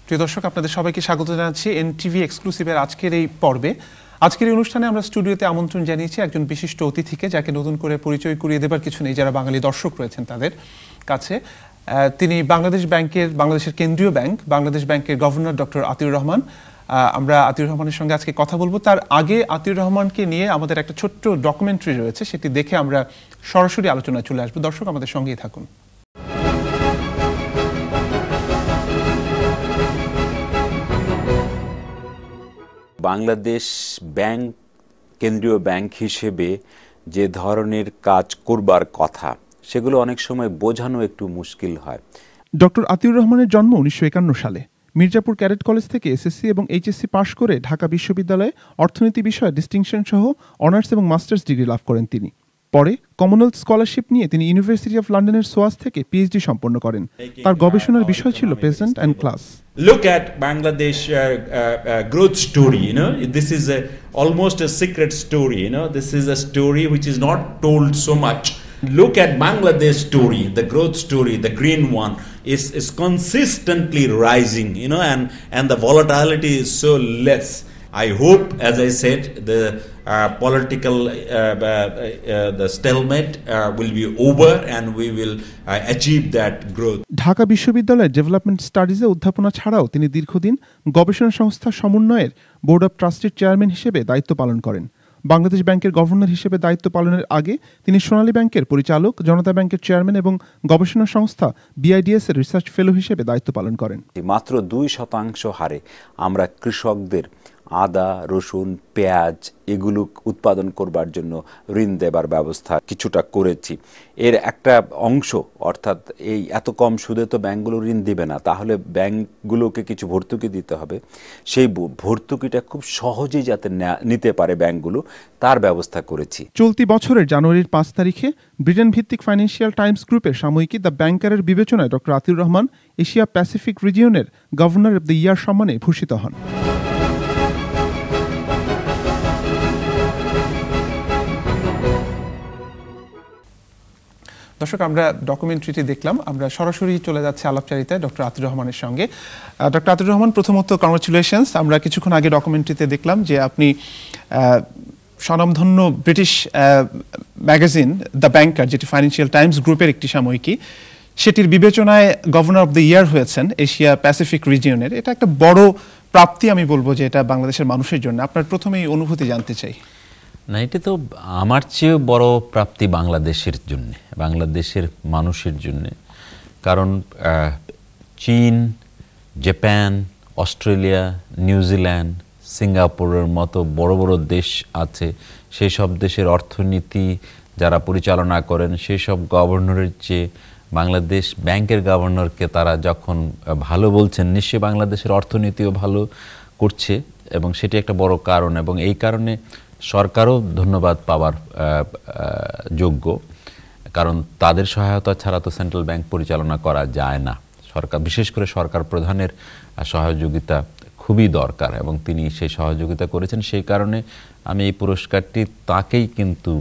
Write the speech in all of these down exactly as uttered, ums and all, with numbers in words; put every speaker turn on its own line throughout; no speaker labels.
প্রিয় দর্শক, আপনাদের সবাইকে স্বাগত জানাচ্ছি এনটিভি এক্সক্লুসিভের আজকের এই পর্বে। আজকের এই অনুষ্ঠানে আমরা স্টুডিওতে আমন্ত্রণ জানিয়েছি একজন বিশিষ্ট অতিথিকে, যাকে নতুন করে পরিচয় করিয়ে দেবার কিছু নেই যারা বাঙালি দর্শক রয়েছেন তাদের কাছে। তিনি বাংলাদেশ ব্যাংকের, বাংলাদেশের কেন্দ্রীয় ব্যাংক বাংলাদেশ ব্যাংকের গভর্নর ডক্টর আতিউর রহমান। আমরা আতিউর রহমানের সঙ্গে আজকে কথা বলবো। তার আগে আতিউর রহমানকে নিয়ে আমাদের একটা ছোট্ট ডকুমেন্টারি রয়েছে, সেটি দেখে আমরা সরাসরি আলোচনায় চলে আসবো। দর্শক, আমাদের সঙ্গেই থাকুন।
বাংলাদেশ ব্যাংক কেন্দ্রীয় ব্যাংক হিসেবে যে ধরনের কাজ করবার কথা, সেগুলো অনেক সময় বোঝানো একটু মুশকিল হয়।
ডক্টর আতিউর রহমানের জন্ম উনিশশো একান্ন সালে। মির্জাপুর ক্যাডেট কলেজ থেকে এসএসসি এবং এইচএসসি পাশ করে ঢাকা বিশ্ববিদ্যালয়ে অর্থনীতি বিষয়ে ডিস্টিংশন সহ অনার্স এবং মাস্টার্স ডিগ্রি লাভ করেন তিনি। পরে কমনওয়েলথ স্কলারশিপ নিয়ে তিনি ইউনিভার্সিটি অফ লন্ডনের সোয়াস থেকে পিএইচডি সম্পন্ন করেন। তার গবেষণার বিষয় ছিল peasant and class.
Look at Bangladesh uh, uh, uh, growth story, you know, this is a, almost a secret story, you know, this is a story which is not told so much. Look at Bangladesh story, the growth story, the green one is, is consistently rising, you know, and, and the volatility is so less. I hope, as I said, the uh, political uh, uh, uh, the stalemate uh, will be over and we will uh, achieve that growth.
Dhaka বিশ্ববিদ্যালয়ের development স্টাডিজে অধ্যাপনা ছাড়াও তিনি দীর্ঘদিন গবেষণা সংস্থা সমন্বয়ের board of ট্রাস্টির chairman হিসেবে দায়িত্ব পালন করেন। বাংলাদেশ ব্যাংকের গভর্নর হিসেবে দায়িত্ব পালনের আগে তিনি সোনালী ব্যাংকের পরিচালক, জনতা ব্যাংকের চেয়ারম্যান এবং গবেষণা সংস্থা বিআইডিএস এর রিসার্চ ফেলো হিসেবে দায়িত্ব পালন করেন।
মাত্র দুই শতাংশ হারে আমরা কৃষকদের আদা, রসুন, পেঁয়াজ এগুলো উৎপাদন করবার জন্য ঋণ দেবার ব্যবস্থা কিছুটা করেছি। এর একটা অংশ, অর্থাৎ এই এত কম সুদে তো ব্যাংকগুলো ঋণ দিবে না, তাহলে ব্যাংকগুলোকে কিছু ভর্তুকি দিতে হবে। সেই ভর্তুকিটা খুব সহজেই যাতে নিতে পারে ব্যাংকগুলো, তার ব্যবস্থা করেছি।
চলতি বছরের জানুয়ারির পাঁচ তারিখে ব্রিটেন ভিত্তিক ফাইন্যান্সিয়াল টাইমস গ্রুপের সাময়িকী দ্য ব্যাংকারের বিবেচনায় doctor Atiur Rahman Asia Pacific রিজিয়নের গভর্নর অব দ্য ইয়ার সম্মানে ভূষিত হন। দর্শক, আমরা ডকুমেন্টারিটি দেখলাম, আমরা সরাসরি চলে যাচ্ছি আলাপচারিতায় ডক্টর আতিউর রহমানের সঙ্গে। ডক্টর আতিউর রহমান, প্রথমত কংগ্রাচুলেশনস। আমরা কিছুক্ষণ আগে ডকুমেন্টারিতে দেখলাম যে আপনি স্বনামধন্য ব্রিটিশ ম্যাগাজিন দ্য ব্যাংকার, যেটি ফাইন্যান্সিয়াল টাইমস গ্রুপের একটি সাময়িকী, সেটির বিবেচনায় গভর্নর অব দ্য ইয়ার হয়েছেন এশিয়া প্যাসিফিক রিজিয়নের। এটা একটা বড় প্রাপ্তি, আমি বলবো যে এটা বাংলাদেশের মানুষের জন্য। আপনার প্রথমেই অনুভূতি জানতে চাই।
না, এটা তো আমার চেয়েও বড় প্রাপ্তি বাংলাদেশের জন্য, বাংলাদেশের মানুষের জন্য। কারণ চীন, জাপান, অস্ট্রেলিয়া, নিউজিল্যান্ড, সিঙ্গাপুরের মতো বড় বড় দেশ আছে, সেই সব দেশের অর্থনীতি যারা পরিচালনা করেন, সেই সব গভর্নরের চেয়ে বাংলাদেশ ব্যাংকের গভর্নরকে তারা যখন ভালো বলছেন, নিশ্চয়ই বাংলাদেশের অর্থনীতিও ভালো করছে এবং সেটি একটা বড় কারণ। এবং এই কারণে সরকারও ধন্যবাদ পাওয়ার যোগ্য, কারণ তাদের সহায়তা ছাড়া তো সেন্ট্রাল ব্যাংক পরিচালনা করা যায় না। সরকার, বিশেষ করে সরকার প্রধানের সহযোগিতা খুবই দরকার এবং তিনি সেই সহযোগিতা করেছেন। সেই কারণে আমি এই পুরস্কারটি তাকেই কিন্তু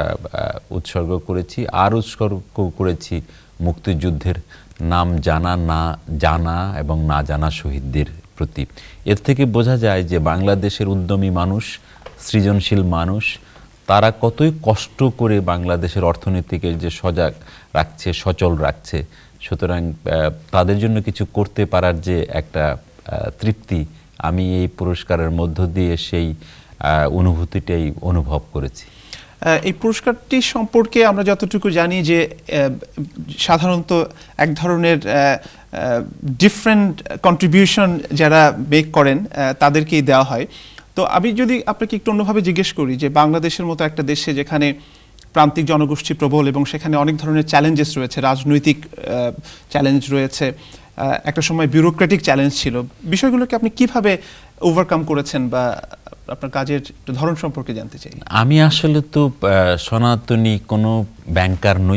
উৎসর্গ করেছি। আর উৎসর্গ করেছি মুক্তিযুদ্ধের নাম জানা, না জানা এবং না জানা শহীদদের প্রতি। এর থেকে বোঝা যায় যে বাংলাদেশের উদ্যমী মানুষ, সৃজনশীল মানুষ, তারা কতই কষ্ট করে বাংলাদেশের অর্থনীতিকে যে সজাগ রাখছে, সচল রাখছে। সুতরাং তাদের জন্য কিছু করতে পারার যে একটা তৃপ্তি, আমি এই পুরস্কারের মধ্য দিয়ে সেই অনুভূতিটাই অনুভব করেছি।
এই পুরস্কারটি সম্পর্কে আমরা যতটুকু জানি যে সাধারণত এক ধরনের ডিফারেন্ট কন্ট্রিবিউশন যারা মেক করেন তাদেরকেই দেওয়া হয়। তো আমি যদি আপনাকে একটু অন্যভাবে জিজ্ঞেস করি যে বাংলাদেশের মতো একটা দেশে যেখানে প্রান্তিক জনগোষ্ঠী প্রবল এবং সেখানে অনেক ধরনের চ্যালেঞ্জেস রয়েছে, রাজনৈতিক চ্যালেঞ্জ রয়েছে, একটা সময় বিউরোক্রেটিক চ্যালেঞ্জ ছিল, বিষয়গুলোকে আপনি কিভাবে ওভারকাম করেছেন বা আপনার কাজের ধরন সম্পর্কে জানতে চাই।
আমি আসলে তো সনাতনী কোনো ব্যাংকার নই।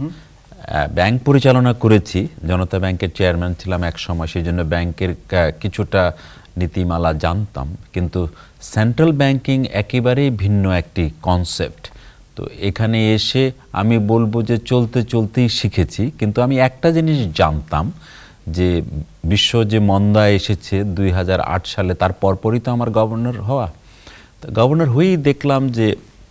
ব্যাংক পরিচালনা করেছি, জনতা ব্যাংকের চেয়ারম্যান ছিলাম এক সময়, সেই জন্য ব্যাংকের কিছুটা নীতিমালা জানতাম। কিন্তু সেন্ট্রাল ব্যাংকিং একেবারেই ভিন্ন একটি কনসেপ্ট। তো এখানে এসে আমি বলবো যে চলতে চলতেই শিখেছি। কিন্তু আমি একটা জিনিস জানতাম যে বিশ্ব যে মন্দা এসেছে দুই হাজার আট সালে, তার পরপরই তো আমার গভর্নর হওয়া। তো গভর্নর হয়েই দেখলাম যে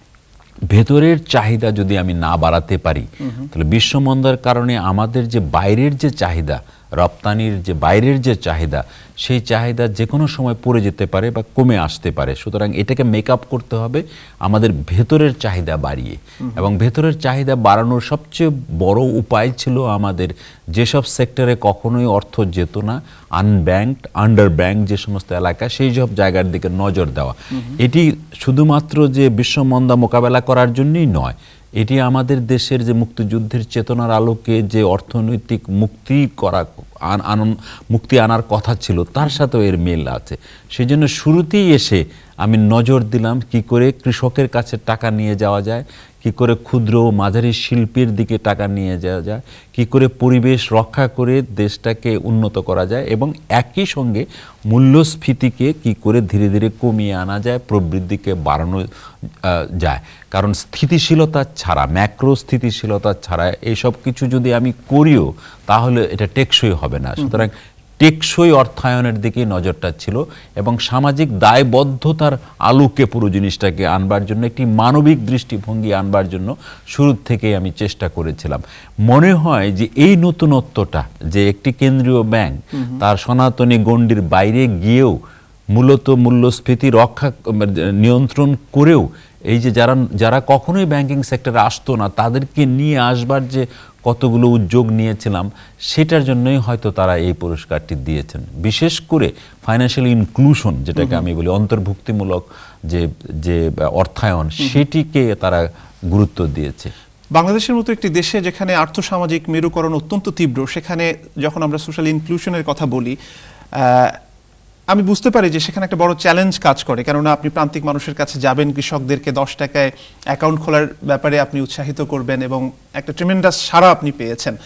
ভেতরের চাহিদা যদি আমি না বাড়াতে পারি, তাহলে বিশ্বমন্দার কারণে আমাদের যে বাইরের যে চাহিদা, রপ্তানির যে বাইরের যে চাহিদা, সেই চাহিদা যে কোনো সময় পড়ে যেতে পারে বা কমে আসতে পারে। সুতরাং এটাকে মেক আপ করতে হবে আমাদের ভেতরের চাহিদা বাড়িয়ে, এবং ভেতরের চাহিদা বাড়ানোর সবচেয়ে বড় উপায় ছিল আমাদের যেসব সেক্টরে কখনোই অর্থ যেত না, আনব্যাংকড, আন্ডার ব্যাংক যে সমস্ত এলাকা, সেই সব জায়গার দিকে নজর দেওয়া। এটি শুধুমাত্র যে বিশ্বমন্দা মোকাবেলা করার জন্যই নয়, এটি আমাদের দেশের যে মুক্তিযুদ্ধের চেতনার আলোকে যে অর্থনৈতিক মুক্তি করা মুক্তি আনার কথা ছিল, তার সাথেও এর মিল আছে। সেই জন্য শুরুতেই এসে আমি নজর দিলাম কি করে কৃষকের কাছে টাকা নিয়ে যাওয়া যায়, কি করে ক্ষুদ্র ও মাঝারি শিল্পীর দিকে টাকা নিয়ে যাওয়া যায়, কি করে পরিবেশ রক্ষা করে দেশটাকে উন্নত করা যায়, এবং একই সঙ্গে মূল্যস্ফীতিকে কি করে ধীরে ধীরে কমিয়ে আনা যায়, প্রবৃদ্ধিকে বাড়ানো যায়। কারণ স্থিতিশীলতা ছাড়া, ম্যাক্রো স্থিতিশীলতা ছাড়া এইসব কিছু যদি আমি করিও, তাহলে এটা টেকসই হবে না। সুতরাং টেকসই অর্থায়নের দিকে নজরটা ছিল, এবং সামাজিক দায়বদ্ধতার আলোকে পুরো জিনিসটাকে আনবার জন্য, একটি মানবিক দৃষ্টিভঙ্গি আনবার জন্য শুরু থেকেই আমি চেষ্টা করেছিলাম। মনে হয় যে এই নতুনত্বটা, যে একটি কেন্দ্রীয় ব্যাংক তার সনাতনী গণ্ডির বাইরে গিয়েও মূলত মূল্যস্ফীতি রক্ষা নিয়ন্ত্রণ করেও এই যে যারা যারা কখনোই ব্যাংকিং সেক্টরে আসতো না, তাদেরকে নিয়ে আসবার যে কতগুলো উদ্যোগ নিয়েছিলাম, সেটার জন্যই হয়তো তারা এই পুরস্কারটি দিয়েছেন। বিশেষ করে ফাইন্যান্সিয়াল ইনক্লুশন, যেটাকে আমি বলি অন্তর্ভুক্তিমূলক যে যে অর্থায়ন, সেটিকে তারা গুরুত্ব দিয়েছে।
বাংলাদেশের মতো একটি দেশে যেখানে আর্থসামাজিক মেরুকরণ অত্যন্ত তীব্র, সেখানে যখন আমরা সোশ্যাল ইনক্লুশনের কথা বলি, আমি বুঝতে পারি যে সেখানে একটা বড় চ্যালেঞ্জ কাজ করে। কেননা আপনি প্রান্তিক মানুষের কাছে যাবেন, কৃষকদেরকে দশ টাকায় অ্যাকাউন্ট খোলার ব্যাপারে আপনি উৎসাহিত করবেন, এবং একটা ট্রিমেন্ডাস সাড়া আপনি পেয়েছেন।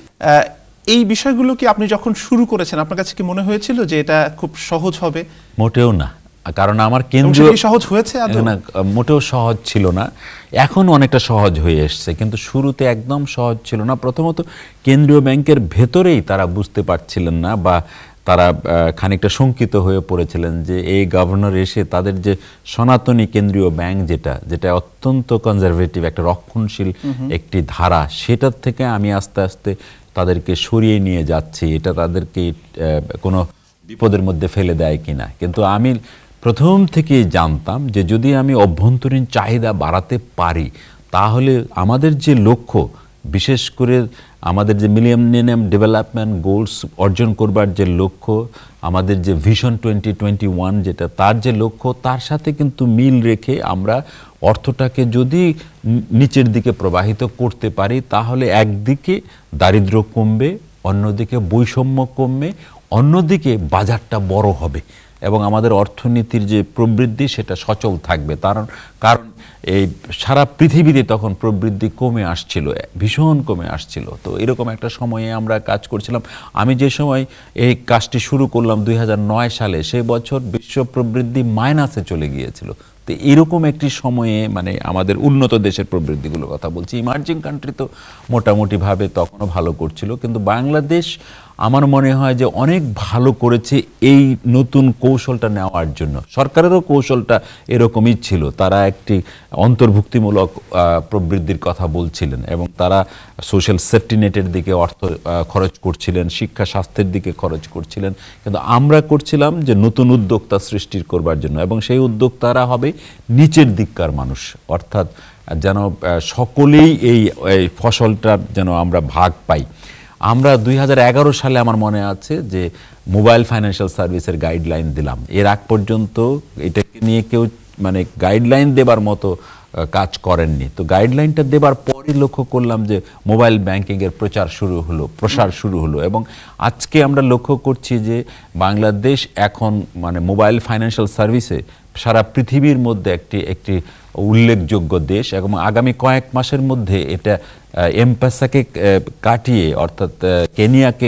এই বিষয়গুলো কি আপনি যখন শুরু করেছেন, আপনার কাছে কি মনে হয়েছিল যে এটা খুব সহজ হবে?
মোটেও না, কারণ আমার কেন্দ্রীয়
সহজ হয়েছে
না, মোটেও সহজ ছিল না। এখন অনেকটা সহজ হয়ে এসছে, কিন্তু শুরুতে একদম সহজ ছিল না। প্রথমত কেন্দ্রীয় ব্যাংকের ভেতরেই তারা বুঝতে পারছিলেন না, বা তারা খানিকটা শঙ্কিত হয়ে পড়েছিলেন যে এই গভর্নর এসে তাদের যে সনাতনী কেন্দ্রীয় ব্যাংক, যেটা যেটা অত্যন্ত কনজারভেটিভ, একটা রক্ষণশীল একটি ধারা, সেটার থেকে আমি আস্তে আস্তে তাদেরকে সরিয়ে নিয়ে যাচ্ছি, এটা তাদেরকে কোনো বিপদের মধ্যে ফেলে দেয় কিনা। কিন্তু আমি প্রথম থেকেই জানতাম যে যদি আমি অভ্যন্তরীণ চাহিদা বাড়াতে পারি, তাহলে আমাদের যে লক্ষ্য, বিশেষ করে আমাদের যে মিলেনিয়াম ডেভেলপমেন্ট গোলস অর্জন করবার যে লক্ষ্য, আমাদের যে ভিশন টোয়েন্টি টোয়েন্টি ওয়ান যেটা, তার যে লক্ষ্য, তার সাথে কিন্তু মিল রেখে আমরা অর্থটাকে যদি নিচের দিকে প্রবাহিত করতে পারি, তাহলে একদিকে দারিদ্র্য কমবে, অন্যদিকে বৈষম্য কমবে, অন্যদিকে বাজারটা বড় হবে, এবং আমাদের অর্থনীতির যে প্রবৃদ্ধি সেটা সচল থাকবে। কারণ কারণ এই সারা পৃথিবীতে তখন প্রবৃদ্ধি কমে আসছিল, ভীষণ কমে আসছিল। তো এরকম একটা সময়ে আমরা কাজ করছিলাম। আমি যে সময় এই কাজটি শুরু করলাম দুই হাজার নয় সালে, সেই বছর বিশ্ব প্রবৃদ্ধি মাইনাসে চলে গিয়েছিল। তো এরকম একটি সময়ে, মানে আমাদের উন্নত দেশের প্রবৃদ্ধিগুলোর কথা বলছি, ইমার্জিং কান্ট্রি তো মোটামুটিভাবে তখনও ভালো করছিল, কিন্তু বাংলাদেশ আমার মনে হয় যে অনেক ভালো করেছে এই নতুন কৌশলটা নেওয়ার জন্য। সরকারেরও কৌশলটা এরকমই ছিল, তারা একটি অন্তর্ভুক্তিমূলক প্রবৃদ্ধির কথা বলছিলেন, এবং তারা সোশ্যাল সেফটি নেটের দিকে অর্থ খরচ করছিলেন, শিক্ষা স্বাস্থ্যের দিকে খরচ করছিলেন, কিন্তু আমরা করছিলাম যে নতুন উদ্যোক্তা সৃষ্টির করবার জন্য, এবং সেই উদ্যোক্তারা হবে নিচের দিককার মানুষ, অর্থাৎ যেন সকলেই এই ফসলটার যেন আমরা ভাগ পাই। আমরা দুই হাজার এগারো সালে আমার মনে আছে যে মোবাইল ফাইন্যান্সিয়াল সার্ভিসের গাইডলাইন দিলাম। এর আগ পর্যন্ত এটাকে নিয়ে কেউ মানে গাইডলাইন দেবার মতো কাজ করেননি। তো গাইডলাইনটা দেবার পরই লক্ষ্য করলাম যে মোবাইল ব্যাংকিংয়ের প্রচার শুরু হলো, প্রসার শুরু হলো, এবং আজকে আমরা লক্ষ্য করছি যে বাংলাদেশ এখন মানে মোবাইল ফাইন্যান্সিয়াল সার্ভিসে সারা পৃথিবীর মধ্যে একটি একটি উল্লেখযোগ্য দেশ, এবং আগামী কয়েক মাসের মধ্যে এটা এম-পেসাকে কাটিয়ে, অর্থাৎ কেনিয়াকে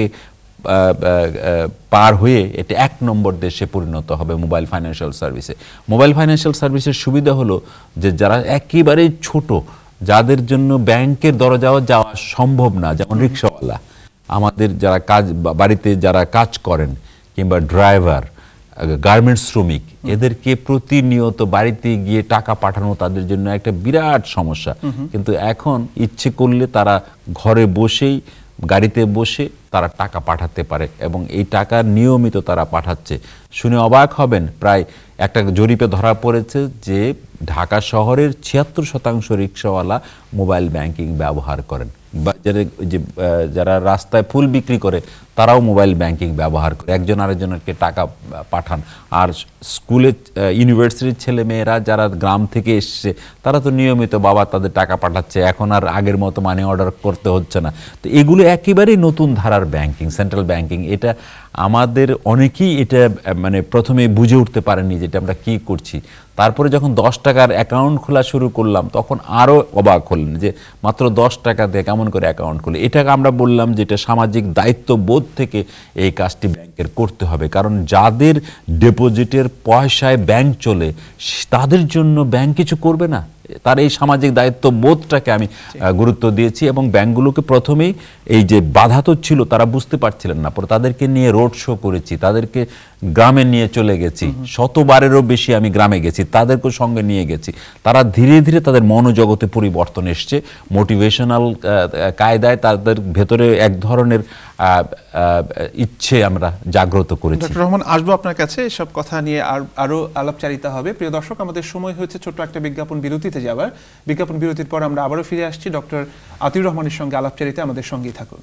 পার হয়ে এটা এক নম্বর দেশে পরিণত হবে মোবাইল ফাইন্যান্সিয়াল সার্ভিসে। মোবাইল ফাইন্যান্সিয়াল সার্ভিসের সুবিধা হলো যে যারা একেবারেই ছোট, যাদের জন্য ব্যাংকের দরজাও যাওয়া সম্ভব না, যেমন রিক্সাওয়ালা, আমাদের যারা কাজ বাড়িতে যারা কাজ করেন কিংবা ড্রাইভার, গার্মেন্টস শ্রমিক, এদেরকে প্রতিনিয়ত বাড়িতে গিয়ে টাকা পাঠানো তাদের জন্য একটা বিরাট সমস্যা। কিন্তু এখন ইচ্ছে করলে তারা ঘরে বসেই গাড়িতে বসে তারা টাকা পাঠাতে পারে এবং এই টাকা নিয়মিত তারা পাঠাচ্ছে। শুনে অবাক হবেন, প্রায় একটা জরিপে ধরা পড়েছে যে ঢাকা শহরের ছিয়াত্তর শতাংশ রিক্সাওয়ালা মোবাইল ব্যাংকিং ব্যবহার করেন। যে যারা রাস্তায় ফুল বিক্রি করে তারাও মোবাইল ব্যাংকিং ব্যবহার করে, একজন আরেকজনকে টাকা পাঠান। আর স্কুলে ইউনিভার্সিটির ছেলে মেয়েরা যারা গ্রাম থেকে এসছে তারা তো নিয়মিত বাবা তাদের টাকা পাঠাচ্ছে, এখন আর আগের মতো মানি অর্ডার করতে হচ্ছে না। তো এগুলো একেবারেই নতুন ধারার ব্যাংকিং, সেন্ট্রাল ব্যাংকিং। এটা আমাদের অনেকেই এটা মানে প্রথমে বুঝে উঠতে পারেনি যেটা আমরা কি করছি। তারপরে যখন দশ টাকার অ্যাকাউন্ট খোলা শুরু করলাম তখন আরও অবাক হলেন যে মাত্র দশ টাকা দিয়ে কেমন করে অ্যাকাউন্ট খুলে। এটাকে আমরা বললাম যে এটা সামাজিক দায়িত্ববোধ থেকে এই কাজটি ব্যাংকের করতে হবে, কারণ যাদের ডিপোজিটের পয়সায় ব্যাংক চলে তাদের জন্য ব্যাংক কিছু করবে না। তার এই সামাজিক দায়িত্ব বোধটাকে আমি গুরুত্ব দিয়েছি এবং ব্যাংকগুলোকে প্রথমেই এই যে বাধা তো ছিল, তারা বুঝতে পারছিলেন না, পরে তাদেরকে নিয়ে রোড শো করেছি, তাদেরকে গ্রামে নিয়ে চলে গেছি, শতবারেরও বেশি আমি গ্রামে গেছি, তাদেরকে সঙ্গে নিয়ে গেছি। তারা ধীরে ধীরে তাদের মনোজগতে পরিবর্তন এসছে, মোটিভেশনাল কায়দায় তাদের ভেতরে এক ধরনের ইচ্ছে আমরা জাগ্রত করেছি।
ডক্টর রহমান, আসবো আপনার কাছে সব কথা নিয়ে আর আরো আলাপচারিতা হবে। প্রিয় দর্শক, আমাদের সময় হয়েছে ছোট্ট একটা বিজ্ঞাপন বিরতিতে যাবার। বিজ্ঞাপন বিরতির পর আমরা আবারও ফিরে আসছি ডক্টর আতিউর রহমানের সঙ্গে আলাপচারিতা। আমাদের সঙ্গেই থাকুন।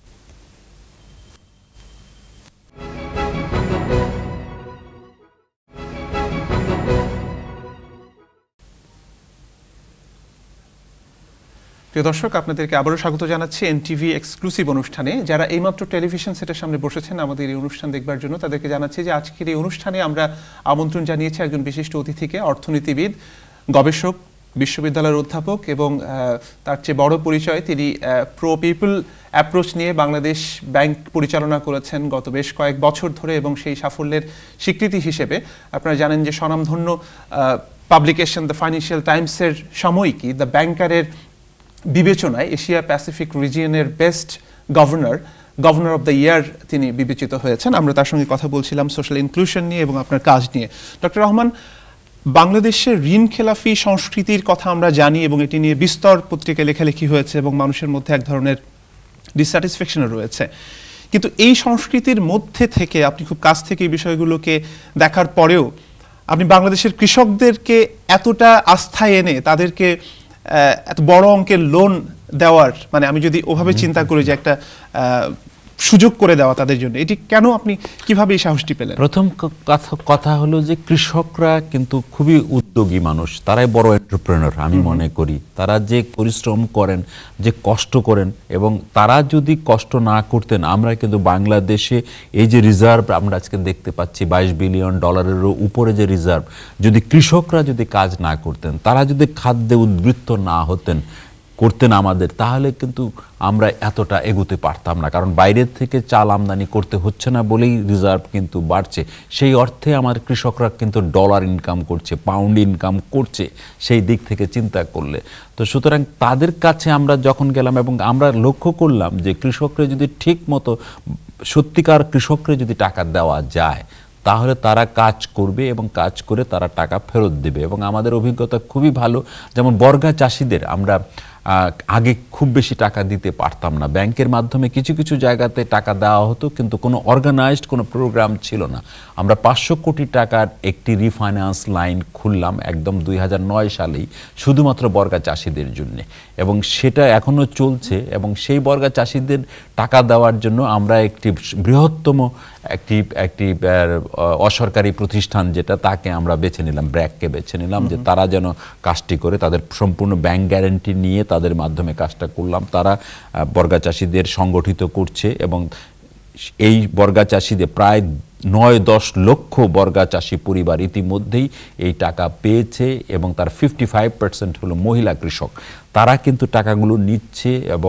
প্রিয় দর্শক, আপনাদেরকে আবারও স্বাগত জানাচ্ছি এনটিভি এক্সক্লুসিভ অনুষ্ঠানে। যারা এইমাত্র টেলিভিশন সেটের সামনে বসেছেন আমাদের এই অনুষ্ঠান দেখবার জন্য, তাদেরকে জানাচ্ছি যে আজকের এই অনুষ্ঠানে আমরা আমন্ত্রণ জানিয়েছি একজন বিশিষ্ট অতিথিকে, অর্থনীতিবিদ, গবেষক, বিশ্ববিদ্যালয়ের অধ্যাপক এবং তার চেয়ে বড় পরিচয় তিনি প্রো পিপল অ্যাপ্রোচ নিয়ে বাংলাদেশ ব্যাংক পরিচালনা করেছেন গত বেশ কয়েক বছর ধরে এবং সেই সাফল্যের স্বীকৃতি হিসেবে আপনারা জানেন যে স্বনামধন্য পাবলিকেশন দ্য ফাইন্যান্সিয়াল টাইমসের সাময়িকী দ্য ব্যাংকারের বিবেচনায় এশিয়া প্যাসিফিক রিজিয়নের best governor governor of the year তিনি বিবেচিত হয়েছেন। আমরা তার সঙ্গে কথা বলছিলাম সোশ্যাল ইনক্লুশন নিয়ে এবং আপনার কাজ নিয়ে। ডক্টর রহমান, বাংলাদেশের ঋণ খেলাফি সংস্কৃতির কথা আমরা জানি এবং এটি নিয়ে বিস্তর পত্রিকায় লেখালেখি হয়েছে এবং মানুষের মধ্যে এক ধরনের ডিসস্যাটিসফ্যাকশনও রয়েছে। কিন্তু এই সংস্কৃতির মধ্যে থেকে আপনি খুব কাছ থেকে এই বিষয়গুলোকে দেখার পরেও আপনি বাংলাদেশের কৃষকদেরকে এতটা আস্থায় এনে তাদেরকে এত বড় অঙ্কের লোন দেওয়ার, মানে আমি যদি ওভাবে চিন্তা করি যে একটা সুযোগ করে দেওয়া তাদের জন্য, এটি কেন, আপনি কিভাবে এই সাহসটি পেলেন?
প্রথম কথা হলো যে কৃষকরা কিন্তু খুবই উদ্যোগী মানুষ, তারাই বড় এন্টারপ্রেনার আমি মনে করি। তারা যে পরিশ্রম করেন, যে কষ্ট করেন, এবং তারা যদি কষ্ট না করতেন আমরা কিন্তু বাংলাদেশে এই যে রিজার্ভ আমরা আজকে দেখতে পাচ্ছি বাইশ বিলিয়ন ডলারেরও উপরে যে রিজার্ভ, যদি কৃষকরা যদি কাজ না করতেন, তারা যদি খাদ্যে উদ্বৃত্ত না হতেন করতেন আমাদের, তাহলে কিন্তু আমরা এতটা এগোতে পারতাম না। কারণ বাইরের থেকে চাল আমদানি করতে হচ্ছে না বলেই রিজার্ভ কিন্তু বাড়ছে। সেই অর্থে আমার কৃষকরা কিন্তু ডলার ইনকাম করছে, পাউন্ড ইনকাম করছে সেই দিক থেকে চিন্তা করলে। তো সুতরাং তাদের কাছে আমরা যখন গেলাম এবং আমরা লক্ষ্য করলাম যে কৃষকরা যদি ঠিক মতো সত্যিকার কৃষকরা যদি টাকা দেওয়া যায় তাহলে তারা কাজ করবে এবং কাজ করে তারা টাকা ফেরত দেবে। এবং আমাদের অভিজ্ঞতা খুবই ভালো। যেমন বর্গা চাষিদের আমরা আগে খুব বেশি টাকা দিতে পারতাম না, ব্যাংকের মাধ্যমে কিছু কিছু জায়গাতে টাকা দেওয়া হতো কিন্তু কোনো অর্গানাইজড কোনো প্রোগ্রাম ছিল না। আমরা পাঁচশো কোটি টাকার একটি রিফাইন্যান্স লাইন খুললাম একদম দুই হাজার নয় সালেই শুধুমাত্র বর্গা চাষিদের জন্য, এবং সেটা এখনও চলছে। এবং সেই বর্গা চাষিদের টাকা দেওয়ার জন্য আমরা একটি বৃহত্তম একটি একটি অসরকারি প্রতিষ্ঠান যেটা, তাকে আমরা বেছে নিলাম, ব্র্যাককে বেছে নিলাম, যে তারা যেন কাজটি করে, তাদের সম্পূর্ণ ব্যাংক গ্যারান্টি নিয়ে তাদের মাধ্যমে কাজটা করলাম। তারা বর্গা চাষিদের সংগঠিত করছে এবং এই বর্গা চাষিদের প্রায় নয় দশ লক্ষ বর্গা চাষি পরিবার ইতিমধ্যেই এই টাকা পেয়েছে এবং তার ফিফটি ফাইভ পার্সেন্ট হলো মহিলা কৃষক। তারা কিন্তু টাকাগুলো নিচ্ছে এবং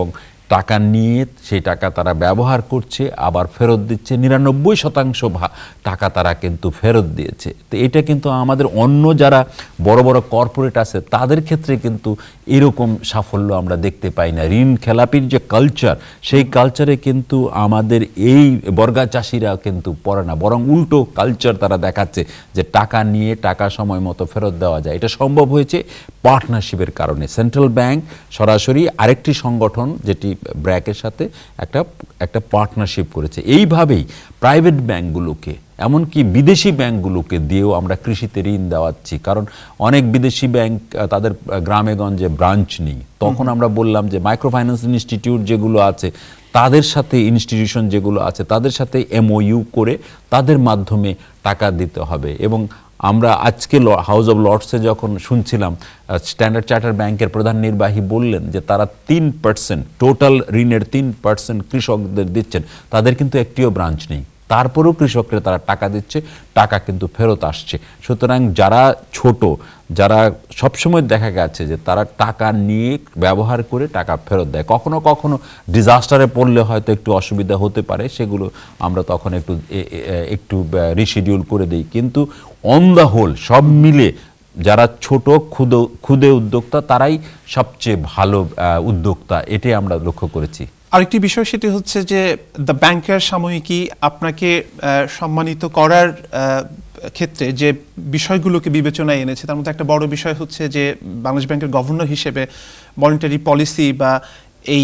টাকা নিয়ে সেই টাকা তারা ব্যবহার করছে, আবার ফেরত দিচ্ছে। নিরানব্বই শতাংশ টাকা তারা কিন্তু ফেরত দিয়েছে। তো এটা কিন্তু আমাদের অন্য যারা বড় বড় কর্পোরেট আছে তাদের ক্ষেত্রে কিন্তু এরকম সাফল্য আমরা দেখতে পাই না। ঋণ খেলাপির যে কালচার, সেই কালচারে কিন্তু আমাদের এই বর্গা চাষিরা কিন্তু পড়ে না, বরং উল্টো কালচার তারা দেখাচ্ছে যে টাকা নিয়ে টাকা সময় মতো ফেরত দেওয়া যায়। এটা সম্ভব হয়েছে পার্টনারশিপের কারণে। সেন্ট্রাল ব্যাংক সরাসরি আরেকটি সংগঠন যেটি ব্র্যাকের সাথে একটা একটা পার্টনারশিপ করেছে। এইভাবেই প্রাইভেট ব্যাংকগুলোকে, এমনকি বিদেশি ব্যাংকগুলোকে দিয়েও আমরা কৃষিতে ঋণ দেওয়াচ্ছি। কারণ অনেক বিদেশি ব্যাংক তাদের গ্রামে গঞ্জে ব্রাঞ্চ নেই, তখন আমরা বললাম যে মাইক্রো ফাইন্যান্স ইনস্টিটিউট যেগুলো আছে তাদের সাথে, ইনস্টিটিউশন যেগুলো আছে তাদের সাথে এমওইউ করে তাদের মাধ্যমে টাকা দিতে হবে। এবং আমরা আজকে হাউস অব লর্ডসে যখন শুনছিলাম, স্ট্যান্ডার্ড চার্টার ব্যাংকের প্রধান নির্বাহী বললেন যে তারা তিন পার্সেন্ট টোটাল ঋণের তিন পার্সেন্ট কৃষকদের দিচ্ছেন, তাদের কিন্তু একটিও ব্রাঞ্চ নেই, তারপরেও কৃষকরা তারা টাকা দিচ্ছে, টাকা কিন্তু ফেরত আসছে। সুতরাং যারা ছোট, যারা সবসময় দেখা গেছে যে তারা টাকা নিয়ে ব্যবহার করে টাকা ফেরত দেয়, কখনো কখনো ডিজাস্টারে পড়লে হয়তো একটু অসুবিধা হতে পারে, সেগুলো আমরা তখন একটু একটু রিশিডিউল করে দিই। কিন্তু অন দ্য হোল সব মিলে যারা ছোট ক্ষুদে ক্ষুদে উদ্যোক্তা তারাই সবচেয়ে ভালো উদ্যোক্তা, এটাই আমরা লক্ষ্য করেছি।
আরেকটি বিষয় সেটি হচ্ছে যে দ্য ব্যাংকার সাময়িকী আপনাকে সম্মানিত করার ক্ষেত্রে যে বিষয়গুলোকে বিবেচনায় এনেছে তার মধ্যে একটা বড় বিষয় হচ্ছে যে বাংলাদেশ ব্যাংকের গভর্নর হিসেবে মনিটারি পলিসি বা এই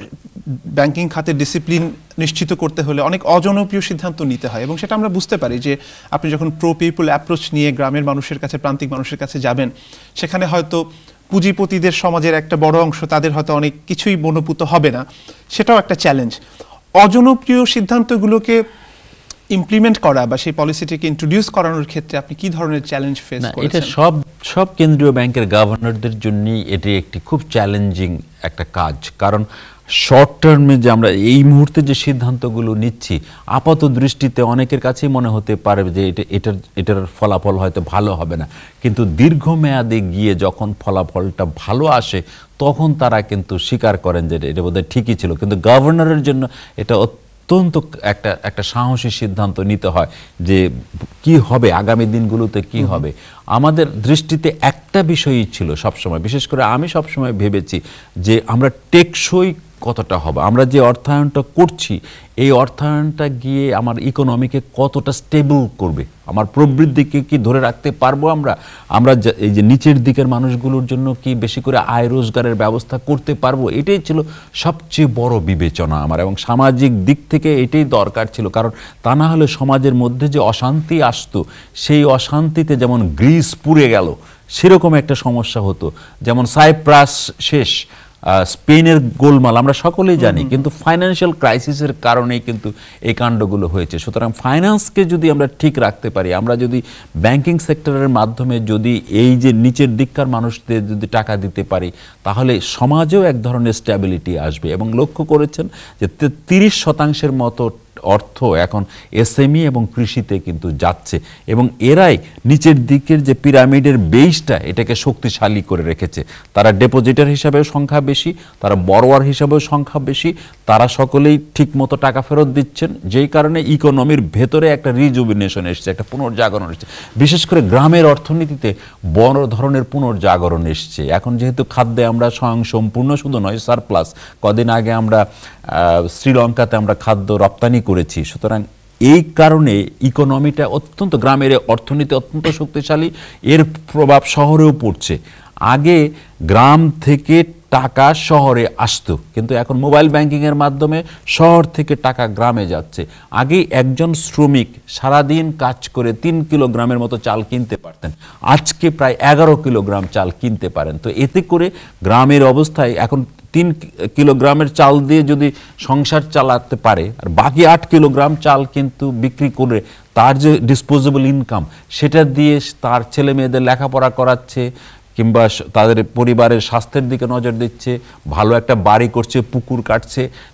ব্যাংকিং খাতের ডিসিপ্লিন নিশ্চিত করতে হলে অনেক অজনপ্রিয় সিদ্ধান্ত নিতে হয়, এবং সেটা আমরা বুঝতে পারি যে আপনি যখন প্রো পিপল অ্যাপ্রোচ নিয়ে গ্রামের মানুষের কাছে, প্রান্তিক মানুষের কাছে যাবেন, সেখানে হয়তো পুঁজিপতিদের সমাজের একটা বড় অংশ, তাদের হয়তো অনেক কিছুই মনোপুত হবে না, সেটাও একটা চ্যালেঞ্জ। অজনপ্রিয় সিদ্ধান্তগুলোকে ইমপ্লিমেন্ট করা বা সেই পলিসিটিকে ইন্ট্রোডিউস করানোর ক্ষেত্রে আপনি কি ধরনের চ্যালেঞ্জ ফেস করেছেন?
এটা সব সব কেন্দ্রীয় ব্যাংকের গভর্নরদের জন্যই এটি একটি খুব চ্যালেঞ্জিং একটা কাজ। কারণ শর্ট টার্মে যে আমরা এই মুহূর্তে যে সিদ্ধান্তগুলো নিচ্ছি, আপাত দৃষ্টিতে অনেকের কাছেই মনে হতে পারে যে এটা এটার এটার ফলাফল হয়তো ভালো হবে না, কিন্তু দীর্ঘমেয়াদে গিয়ে যখন ফলাফলটা ভালো আসে তখন তারা কিন্তু স্বীকার করেন যে এটা বোধহয় ঠিকই ছিল। কিন্তু গভর্নরের জন্য এটা অত্যন্ত একটা একটা সাহসী সিদ্ধান্ত নিতে হয় যে কি হবে আগামী দিনগুলোতে, কি হবে। আমাদের দৃষ্টিতে একটা বিষয়ই ছিল সবসময়, বিশেষ করে আমি সবসময় ভেবেছি যে আমরা টেকসই কতটা হবে, আমরা যে অর্থায়নটা করছি এই অর্থায়নটা গিয়ে আমার ইকোনমিকে কতটা স্টেবল করবে, আমার প্রবৃদ্ধিকে কি ধরে রাখতে পারবো আমরা আমরা এই যে নিচের দিকের মানুষগুলোর জন্য কি বেশি করে আয় রোজগারের ব্যবস্থা করতে পারবো। এটাই ছিল সবচেয়ে বড় বিবেচনা আমার, এবং সামাজিক দিক থেকে এটাই দরকার ছিল। কারণ তা না হলে সমাজের মধ্যে যে অশান্তি আসতো, সেই অশান্তিতে যেমন গ্রিস পুড়ে গেল সেরকম একটা সমস্যা হতো। যেমন সাইপ্রাস শেষ, স্পেনের গোলমাল আমরা সকলেই জানি, কিন্তু ফাইন্যান্সিয়াল ক্রাইসিসের কারণেই কিন্তু এই কাণ্ডগুলো হয়েছে। সুতরাং ফাইন্যান্সকে যদি আমরা ঠিক রাখতে পারি, আমরা যদি ব্যাংকিং সেক্টরের মাধ্যমে যদি এই যে নিচের দিককার মানুষদের যদি টাকা দিতে পারি, তাহলে সমাজেও এক ধরনের স্ট্যাবিলিটি আসবে। এবং লক্ষ্য করেছেন যে তিরিশ শতাংশের মতো অর্থ এখন এসএমই এবং কৃষিতে কিন্তু যাচ্ছে, এবং এরাই নিচের দিকের যে পিরামিডের বেসটা এটাকে শক্তিশালী করে রেখেছে। তারা ডেপোজিটার হিসাবেও সংখ্যা বেশি, তারা বড়োয়ার হিসাবেও সংখ্যা বেশি, তারা সকলেই ঠিক মতো টাকা ফেরত দিচ্ছেন, যেই কারণে ইকোনমির ভেতরে একটা রিজুভিনেশন এসছে, একটা পুনর্জাগরণ এসছে। বিশেষ করে গ্রামের অর্থনীতিতে বড় ধরনের পুনর্জাগরণ এসছে। এখন যেহেতু খাদ্যে আমরা স্বয়ং সম্পূর্ণ, শুধু নয় সারপ্লাস, কদিন আগে আমরা শ্রীলঙ্কাতে আমরা খাদ্য রপ্তানি করেছি। সুতরাং এই কারণে ইকোনমিটা অত্যন্ত, গ্রামের অর্থনীতি অত্যন্ত শক্তিশালী, এর প্রভাব শহরেও পড়ছে। আগে গ্রাম থেকে টাকা শহরে আসতো, কিন্তু এখন মোবাইল ব্যাংকিংয়ের মাধ্যমে শহর থেকে টাকা গ্রামে যাচ্ছে। আগে একজন শ্রমিক সারাদিন কাজ করে তিন কিলোগ্রামের মতো চাল কিনতে পারতেন, আজকে প্রায় এগারো কিলোগ্রাম চাল কিনতে পারেন। তো এতে করে গ্রামের অবস্থায় এখন তিন কিলোগ্রামের চাল দিয়ে যদি সংসার চালাতে পারে, আর বাকি আট কিলোগ্রাম চাল কিন্তু বিক্রি করে তার যে ডিসপোজেবল ইনকাম সেটা দিয়ে তার ছেলে মেয়েদের লেখাপড়া করাচ্ছে, কিংবা তাদের পরিবারের স্বাস্থ্যের দিকে নজর দিচ্ছে, ভালো একটা বাড়ি করছে, পুকুর কাটছে। তো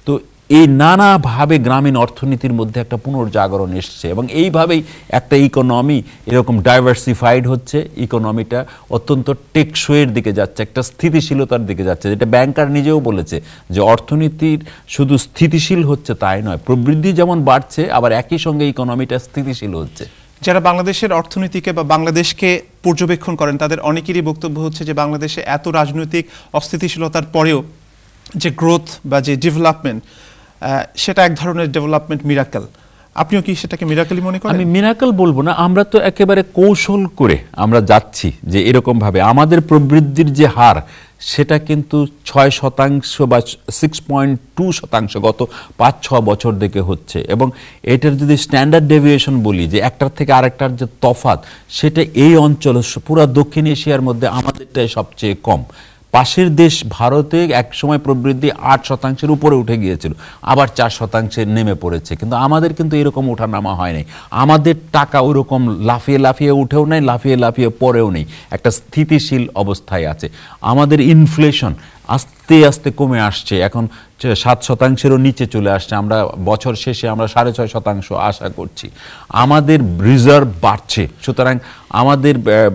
এই নানাভাবে গ্রামীণ অর্থনীতির মধ্যে একটা পুনর্জাগরণ এসছে এবং এইভাবেই একটা ইকোনমি এরকম ডাইভার্সিফাইড হচ্ছে, ইকোনমিটা অত্যন্ত টেকসইয়ের দিকে যাচ্ছে, একটা স্থিতিশীলতার দিকে যাচ্ছে, যেটা ব্যাংকার নিজেও বলেছে যে অর্থনীতির শুধু স্থিতিশীল হচ্ছে তাই নয়, প্রবৃদ্ধি যেমন বাড়ছে আবার একই সঙ্গে ইকোনমিটা স্থিতিশীল হচ্ছে।
যারা বাংলাদেশের অর্থনীতিকে বা বাংলাদেশকে পর্যবেক্ষণ করেন তাদের অনেকেরই বক্তব্য হচ্ছে যে বাংলাদেশে এত রাজনৈতিক অস্থিতিশীলতার পরেও যে গ্রোথ বা যে ডেভেলপমেন্ট, সেটা এক ধরনের ডেভেলপমেন্ট মিরাকেল। আপনিও কি সেটাকে মিরাকেলই মনে করেন?
আমি মিরাকেল বলবো না, আমরা তো একেবারে কৌশল করে আমরা যাচ্ছি যে এরকম ভাবে আমাদের প্রবৃদ্ধির যে হার সেটা কিন্তু ছয় শতাংশ বা সিক্স পয়েন্ট টু শতাংশ গত পাঁচ ছ বছর থেকে হচ্ছে, এবং এটার যদি স্ট্যান্ডার্ড ডেভিয়েশন বলি যে একটার থেকে আরেকটার যে তফাৎ, সেটা এই অঞ্চলে পুরো দক্ষিণ এশিয়ার মধ্যে আমাদেরটাই সবচেয়ে কম। পাশের দেশ ভারতে এক সময় প্রবৃদ্ধি আট শতাংশের উপরে উঠে গিয়েছিল, আবার চার শতাংশে নেমে পড়েছে, কিন্তু আমাদের কিন্তু এরকম ওঠানামা হয় নাই। আমাদের টাকা ওইরকম লাফিয়ে লাফিয়ে উঠেও নেই, লাফিয়ে লাফিয়ে পড়েও নেই, একটা স্থিতিশীল অবস্থায় আছে। আমাদের ইনফ্লেশন আস্তে আস্তে কমে আসছে, এখন সাত শতাংশেরও নিচে চলে আসছে, আমরা বছর শেষে আমরা সাড়ে ছয় শতাংশ আশা করছি। আমাদের রিজার্ভ বাড়ছে, সুতরাং আমাদের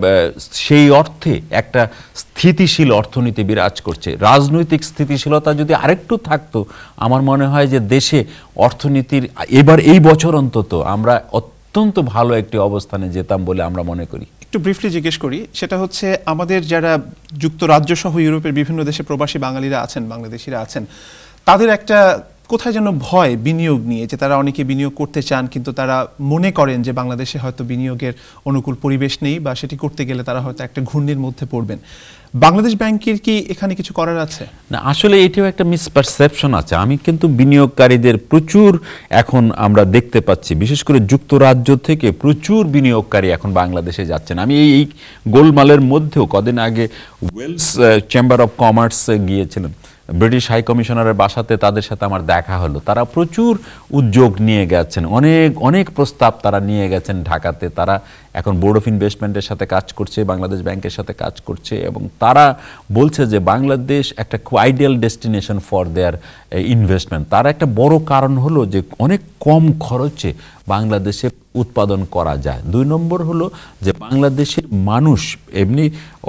সেই অর্থে একটা স্থিতিশীল অর্থনীতি বিরাজ করছে। রাজনৈতিক স্থিতিশীলতা যদি আরেকটু থাকতো, আমার মনে হয় যে দেশে অর্থনীতির এবার এই বছর অন্তত আমরা অত্যন্ত ভালো একটি অবস্থানে যেতাম বলে আমরা মনে করি।
একটু ব্রিফলি জিজ্ঞেস করি, সেটা হচ্ছে আমাদের যারা যুক্তরাজ্য সহ ইউরোপের বিভিন্ন দেশে প্রবাসী বাঙালিরা আছেন, বাংলাদেশিরা আছেন, তাদের একটা কোথায় যেন ভয় বিনিয়োগ নিয়ে, যে তারা অনেকে বিনিয়োগ করতে চান কিন্তু তারা মনে করেন যে বাংলাদেশে হয়তো বিনিয়োগের অনুকূল পরিবেশ নেই বা সেটি করতে গেলে তারা হয়তো একটা ঘূর্ণির মধ্যে পড়বেন। বাংলাদেশ ব্যাংকের কি এখানে কিছু করার আছে?
না, আসলে এটিও একটা মিসপারসেপশন আছে। আমি কিন্তু বিনিয়োগকারীদের প্রচুর এখন আমরা দেখতে পাচ্ছি, বিশেষ করে যুক্তরাজ্য থেকে প্রচুর বিনিয়োগকারী এখন বাংলাদেশে যাচ্ছেন। আমি এই গোলমালের মধ্যেও কদিন আগে ওয়েলস চেম্বার অফ কমার্স গিয়েছিলাম, ব্রিটিশ হাই কমিশনারের বাসাতে তাদের সাথে আমার দেখা হলো। তারা প্রচুর উদ্যোগ নিয়ে গেছেন, অনেক অনেক প্রস্তাব তারা নিয়ে গেছেন ঢাকাতে। তারা এখন বোর্ড অফ ইনভেস্টমেন্টের সাথে কাজ করছে, বাংলাদেশ ব্যাংকের সাথে কাজ করছে, এবং তারা বলছে যে বাংলাদেশ একটা ideal destination for their investment. তার একটা বড় কারণ হলো যে অনেক কম খরচে বাংলাদেশে উৎপাদন করা যায়। দুই নম্বর হলো যে বাংলাদেশের মানুষ এমনি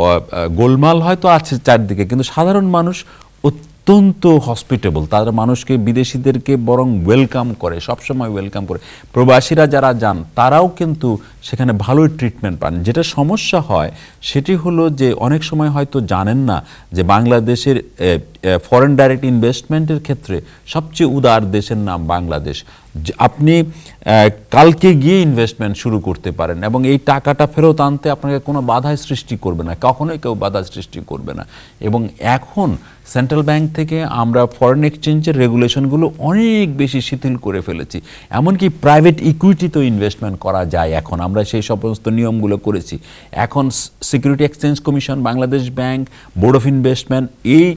গোলমাল হয়তো আছে চারদিকে, কিন্তু সাধারণ মানুষ অত্যন্ত হসপিটেবল, তারা মানুষকে, বিদেশিদেরকে বরং ওয়েলকাম করে, সবসময় ওয়েলকাম করে। প্রবাসীরা যারা যান তারাও কিন্তু সেখানে ভালোই ট্রিটমেন্ট পান। যেটা সমস্যা হয় সেটি হলো যে অনেক সময় হয়তো জানেন না যে বাংলাদেশের ফরেন ডাইরেক্ট ইনভেস্টমেন্টের ক্ষেত্রে সবচেয়ে উদার দেশের নাম বাংলাদেশ। আপনি কালকে গিয়ে ইনভেস্টমেন্ট শুরু করতে পারেন এবং এই টাকাটা ফেরত আনতে আপনাকে কোনো বাধাই সৃষ্টি করবে না, কখনোই কেউ বাধা সৃষ্টি করবে না। এবং এখন সেন্ট্রাল ব্যাংক থেকে আমরা ফরেন এক্সচেঞ্জের রেগুলেশনগুলো অনেক বেশি শিথিল করে ফেলেছি, এমনকি প্রাইভেট ইকুইটিতেও ইনভেস্টমেন্ট করা যায় এখন। আমরা সেই সমস্ত নিয়মগুলো করেছি। এখন security exchange commission, Bangladesh bank, board of investment, এই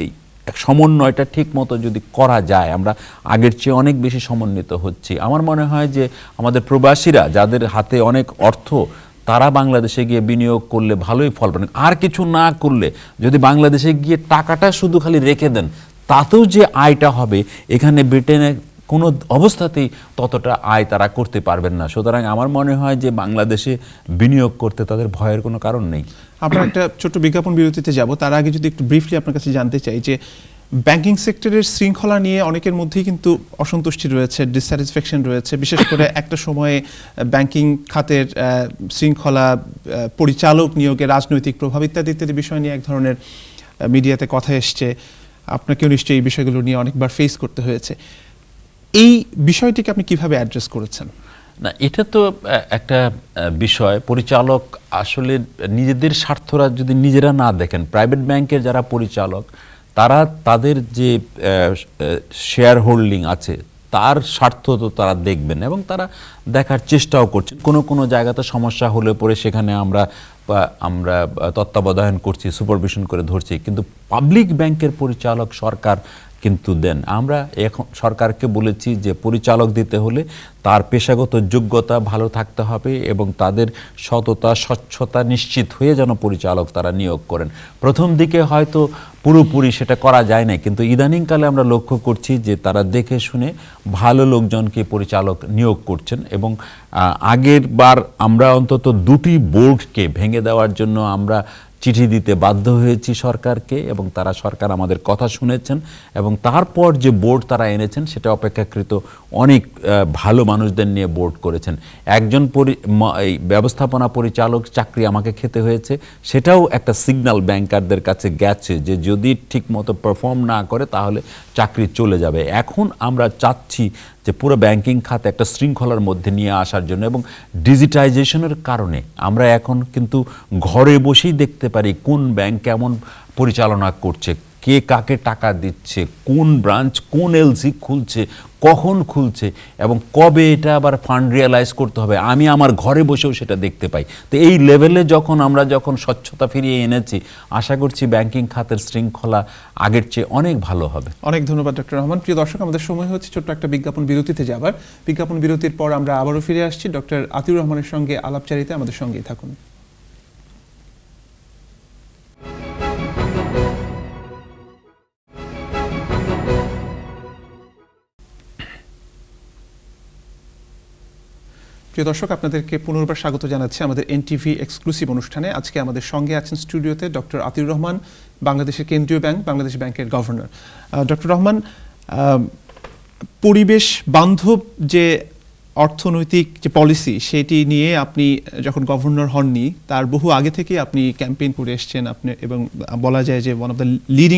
সমন্বয়টা ঠিক মতো যদি করা যায়, আমরা আগের চেয়ে অনেক বেশি সমন্বিত হচ্ছি। আমার মনে হয় যে আমাদের প্রবাসীরা যাদের হাতে অনেক অর্থ, তারা বাংলাদেশে গিয়ে বিনিয়োগ করলে ভালোই ফল পাবেন। আর কিছু না করলে যদি বাংলাদেশে গিয়ে টাকাটা শুধু খালি রেখে দেন, তাতেও যে আয়টা হবে, এখানে ব্রিটেনে কোনো অবস্থাতেই ততটা আয় তারা করতে পারবেন না। সুতরাং আমার মনে হয় যে বাংলাদেশে বিনিয়োগ করতে তাদের ভয়ের কোনো কারণ নেই।
আমরা একটা ছোট্ট বিজ্ঞাপন বিরতিতে যাব, তার আগে যদি একটু ব্রিফলি আপনার কাছে জানতে চাই যে ব্যাংকিং সেক্টরের শৃঙ্খলা নিয়ে অনেকের মধ্যেই কিন্তু অসন্তুষ্টি রয়েছে, ডিসস্যাটিসফ্যাকশন রয়েছে। বিশেষ করে একটা সময়ে ব্যাংকিং খাতের শৃঙ্খলা, পরিচালক নিয়োগে রাজনৈতিক প্রভাব ইত্যাদি ইত্যাদি বিষয় নিয়ে এক ধরনের মিডিয়াতে কথা এসছে। আপনাকেও নিশ্চয়ই এই বিষয়গুলো নিয়ে অনেকবার ফেস করতে হয়েছে। এই বিষয়টিকে আপনি কিভাবে অ্যাড্রেস করেছেন?
না, এটা তো একটা বিষয়, পরিচালক আসলে নিজেদের স্বার্থরা যদি নিজেরা না দেখেন, প্রাইভেট ব্যাংকের যারা পরিচালক তারা তাদের যে শেয়ার হোল্ডিং আছে তার স্বার্থ তো তারা দেখবেন এবং তারা দেখার চেষ্টাও করছেন। কোনো কোনো জায়গাতে সমস্যা হলে পরে সেখানে আমরা আমরা তত্ত্বাবধান করছি, সুপারভিশন করে ধরছি, কিন্তু পাবলিক ব্যাংকের পরিচালক সরকার কিন্তু দেন। আমরা এখন সরকারকে বলেছি যে পরিচালক দিতে হলে তার পেশাগত যোগ্যতা ভালো থাকতে হবে এবং তাদের সততা, স্বচ্ছতা নিশ্চিত হয়ে যেন পরিচালক তারা নিয়োগ করেন। প্রথম দিকে হয়তো পুরোপুরি সেটা করা যায় না, কিন্তু ইদানিংকালে আমরা লক্ষ্য করছি যে তারা দেখে শুনে ভালো লোকজনকে পরিচালক নিয়োগ করছেন। এবং আগের বার আমরা অন্তত দুটি বোর্ডকে ভেঙে দেওয়ার জন্য আমরা চিঠি দিতে বাধ্য হয়েছি সরকারকে, এবং তারা সরকার আমাদের কথা শুনেছেন, এবং তারপর যে বোর্ড তারা এনেছেন সেটা অপেক্ষাকৃত অনেক ভালো মানুষদের নিয়ে বোর্ড করেছেন। একজন ব্যবস্থাপনা পরিচালক চাকরি আমাকে খেতে হয়েছে, সেটাও একটা সিগন্যাল ব্যাংকারদের কাছে গেছে যে যদি ঠিকমতো পারফর্ম না করে তাহলে চাকরি চলে যাবে। এখন আমরা চাচ্ছি যে পুরো ব্যাংকিং খাতে একটা শৃঙ্খলার মধ্যে নিয়ে আসার জন্য, এবং ডিজিটাইজেশনের কারণে আমরা এখন কিন্তু ঘরে বসেই দেখতে পারি কোন ব্যাংক কেমন পরিচালনা করছে, কে কাকে টাকা দিচ্ছে, কোন ব্রাঞ্চ কোন এলসি খুলছে, কখন খুলছে, এবং কবে এটা আবার ফান্ড রিয়ালাইজ করতে হবে, আমি আমার ঘরে বসেও সেটা দেখতে পাই। তো এই লেভেলে যখন আমরা যখন স্বচ্ছতা ফিরিয়ে এনেছি, আশা করছি ব্যাংকিং খাতের শৃঙ্খলা আগের চেয়ে অনেক ভালো হবে।
অনেক ধন্যবাদ ডক্টর রহমান। প্রিয় দর্শক, আমাদের সময় হচ্ছে ছোট্ট একটা বিজ্ঞাপন বিরতিতে যাবার। বিজ্ঞাপন বিরতির পর আমরা আবারও ফিরে আসছি ডক্টর আতিউর রহমানের সঙ্গে আলাপচারিতে। আমাদের সঙ্গেই থাকুন। প্রিয় দর্শক, আপনাদেরকে পুনর্বার স্বাগত জানাচ্ছি আমাদের এনটিভি এক্সক্লুসিভ অনুষ্ঠানে। আজকে আমাদের সঙ্গে আছেন স্টুডিওতে ডক্টর আতিউর রহমান, বাংলাদেশের কেন্দ্রীয় ব্যাংক বাংলাদেশ ব্যাংকের গভর্নর। ডক্টর রহমান, পরিবেশ বান্ধব যে অর্থনৈতিক যে পলিসি সেটি নিয়ে আপনি যখন গভর্নর হননি তার বহু আগে থেকে আপনি ক্যাম্পেইন করে এসছেন, আপনি এবং বলা যায় যে one of the leading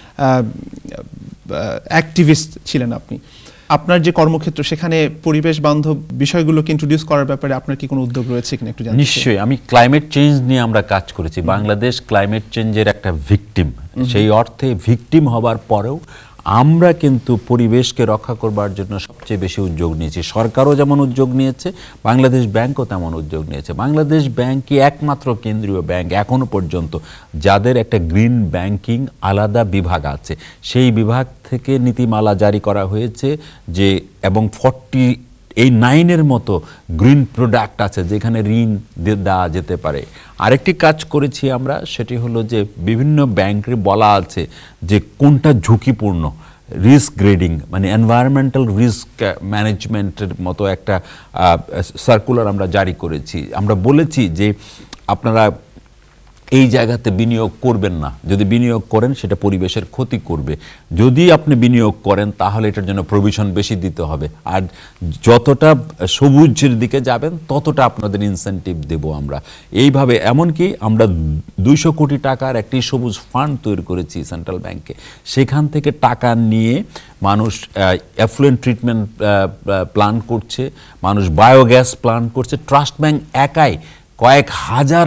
activist ছিলেন আপনি। আপনার যে কর্মক্ষেত্র সেখানে পরিবেশ বান্ধব বিষয়গুলোকে ইন্ট্রোডিউস করার ব্যাপারে আপনার কি কোনো উদ্যোগ রয়েছে কিনা একটু জানতে চাই।
নিশ্চয়ই, আমি ক্লাইমেট চেঞ্জ নিয়ে আমরা কাজ করেছি। বাংলাদেশ ক্লাইমেট চেঞ্জের একটা ভিকটিম, সেই অর্থে ভিকটিম হবার পরেও আমরা কিন্তু পরিবেশকে রক্ষা করবার জন্য সবচেয়ে বেশি উদ্যোগ নিয়েছি। সরকারও যেমন উদ্যোগ নিয়েছে, বাংলাদেশ ব্যাংকও তেমন উদ্যোগ নিয়েছে। বাংলাদেশ ব্যাংকই একমাত্র কেন্দ্রীয় ব্যাংক এখনো পর্যন্ত যাদের একটা গ্রিন ব্যাংকিং আলাদা বিভাগ আছে। সেই বিভাগ থেকে নীতিমালা জারি করা হয়েছে যে, এবং ফর্টি এই নাইনের মতো গ্রিন প্রোডাক্ট আছে যেখানে ঋণ দেওয়া যেতে পারে। আরেকটি কাজ করেছি আমরা, সেটি হলো যে বিভিন্ন ব্যাংকে বলা আছে যে কোনটা ঝুঁকিপূর্ণ, রিস্ক গ্রেডিং মানে এনভায়রনমেন্টাল রিস্ক ম্যানেজমেন্টের মতো একটা সার্কুলার আমরা জারি করেছি। আমরা বলেছি যে আপনারা এই জায়গাতে বিনিয়োগ করবেন না, যদি বিনিয়োগ করেন সেটা পরিবেশের ক্ষতি করবে। যদি আপনি বিনিয়োগ করেন তাহলে এটার জন্য প্রভিশন বেশি দিতে হবে, আর যতটা সবুজের দিকে যাবেন ততটা আপনাদের ইনসেন্টিভ দেব আমরা। এইভাবে এমনকি আমরা দুইশো কোটি টাকার একটি সবুজ ফান্ড তৈরি করেছি সেন্ট্রাল ব্যাংকে। সেখান থেকে টাকা নিয়ে মানুষ এফ্লুয়েন্ট ট্রিটমেন্ট প্ল্যান করছে, মানুষ বায়োগ্যাস প্ল্যান করছে। ট্রাস্ট ব্যাংক একাই কয়েক হাজার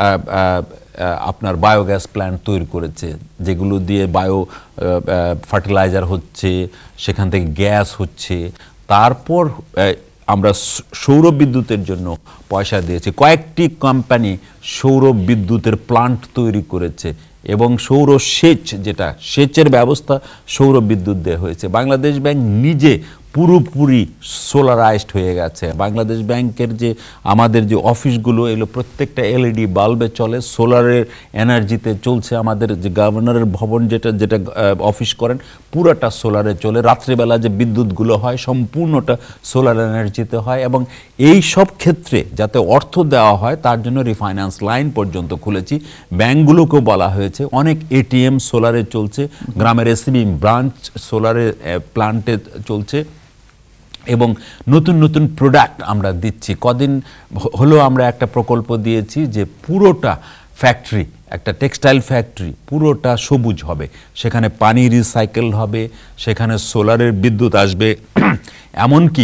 আপনার বায়োগ্যাস প্ল্যান্ট তৈরি করেছে, যেগুলো দিয়ে বায়ো ফার্টিলাইজার হচ্ছে, সেখান থেকে গ্যাস হচ্ছে। তারপর আমরা সৌর বিদ্যুতের জন্য পয়সা দিয়েছি। কয়েকটি কোম্পানি সৌর বিদ্যুতের প্লান্ট তৈরি করেছে, এবং সৌর সেচ, যেটা সেচের ব্যবস্থা সৌর বিদ্যুৎ দেওয়া হয়েছে। বাংলাদেশ ব্যাংক নিজে পুরোপুরি সোলারাইজড হয়ে গেছে। বাংলাদেশ ব্যাংকের যে আমাদের যে অফিসগুলো, এগুলো প্রত্যেকটা এলইডি বাল্বে চলে, সোলারের এনার্জিতে চলছে। আমাদের যে গভর্নরের ভবন যেটা যেটা অফিস করেন পুরোটা সোলারে চলে। রাত্রিবেলা যে বিদ্যুৎগুলো হয় সম্পূর্ণটা সোলার এনার্জিতে হয়। এবং এই সব ক্ষেত্রে যাতে অর্থ দেওয়া হয় তার জন্য রিফাইন্যান্স লাইন পর্যন্ত খুলেছি। ব্যাংকগুলোকেও বলা হয়েছে, অনেক এটিএম সোলারে চলছে, গ্রামের এসিবি ব্রাঞ্চ সোলারে প্লান্টে চলছে, এবং নতুন নতুন প্রোডাক্ট আমরা দিচ্ছি। কদিন হলো আমরা একটা প্রকল্প দিয়েছি যে পুরোটা ফ্যাক্টরি, একটা টেক্সটাইল ফ্যাক্টরি পুরোটা সবুজ হবে, সেখানে পানি রিসাইকেল হবে, সেখানে সোলারের বিদ্যুৎ আসবে। এমনকি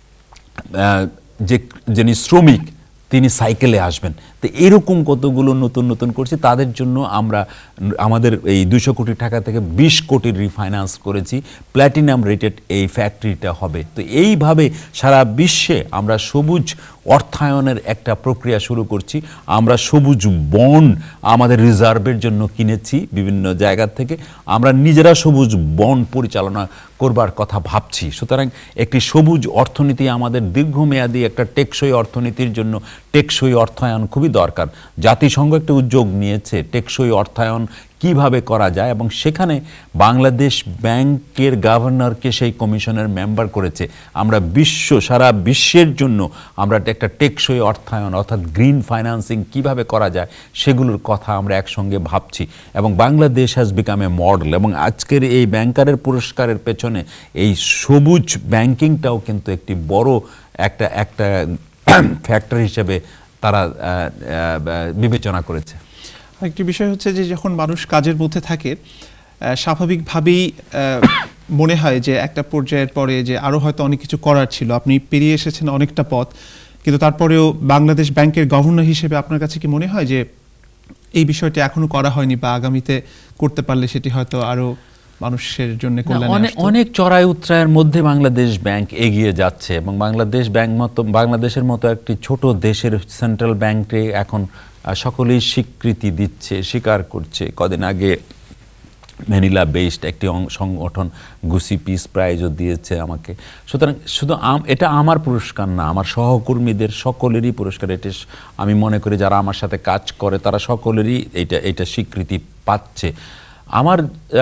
যে যিনি শ্রমিক তিনি সাইকেলে আসবেন। তো এরকম কতগুলো নতুন নতুন করছি। তাদের জন্য আমরা আমাদের এই দুশো কোটি টাকা থেকে বিশ কোটির রিফাইন্যান্স করেছি। প্ল্যাটিনাম রেটেড এই ফ্যাক্টরিটা হবে। তো এইভাবে সারা বিশ্বে আমরা সবুজ অর্থায়নের একটা প্রক্রিয়া শুরু করছি। আমরা সবুজ বন্ড আমাদের রিজার্ভের জন্য কিনেছি বিভিন্ন জায়গা থেকে। আমরা নিজেরা সবুজ বন্ড পরিচালনা করবার কথা ভাবছি। সুতরাং একটি সবুজ অর্থনীতি আমাদের দীর্ঘমেয়াদী একটা টেকসই অর্থনীতির জন্য টেকসই অর্থায়ন খুবই দরকার। জাতিসংঘ একটা উদ্যোগ নিয়েছে টেকসই অর্থায়ন কিভাবে করা যায়, এবং সেখানে বাংলাদেশ ব্যাংকের গভর্নরকে সেই কমিশনের মেম্বার করেছে। আমরা বিশ্ব সারা বিশ্বের জন্য আমরা একটা টেকসই অর্থায়ন অর্থাৎ গ্রিন ফাইন্যান্সিং কিভাবে করা যায় সেগুলোর কথা আমরা একসঙ্গে ভাবছি, এবং Bangladesh has become a model. এবং আজকের এই ব্যাংকারের পুরস্কারের পেছনে এই সবুজ ব্যাংকিংটাও কিন্তু একটি বড় একটা একটা ফ্যাক্টর হিসেবে তারা বিবেচনা করেছে।
একটি বিষয় হচ্ছে যে যখন মানুষ কাজের মধ্যে থাকে স্বাভাবিকভাবেই মনে হয় যে একটা পর্যায়ের পরে যে আরও হয়তো অনেক কিছু করার ছিল, আপনি পেরিয়ে এসেছেন অনেকটা পথ, কিন্তু তারপরেও বাংলাদেশ ব্যাংকের গভর্নর হিসেবে আপনার কাছে কি মনে হয় যে এই বিষয়টি এখনো করা হয়নি বা আগামীতে করতে পারলে সেটি হয়তো আরও মানুষের জন্য কল্যাণে আসতো?
অনেক চড়াই উতরায়ের মধ্যে বাংলাদেশ ব্যাংক এগিয়ে যাচ্ছে, এবং বাংলাদেশ ব্যাংক মতো বাংলাদেশের মতো একটি ছোট দেশের সেন্ট্রাল ব্যাংকে এখন সকলেই স্বীকৃতি দিচ্ছে, স্বীকার করছে। কদিন আগে ম্যানিলা বেসড একটি সংগঠন গুসি পিস প্রাইজও দিয়েছে আমাকে। সুতরাং শুধু এটা আমার পুরস্কার না, আমার সহকর্মীদের সকলেরই পুরস্কার। এটা আমি মনে করি যারা আমার সাথে কাজ করে তারা সকলেরই এটা এটা স্বীকৃতি পাচ্ছে। আমার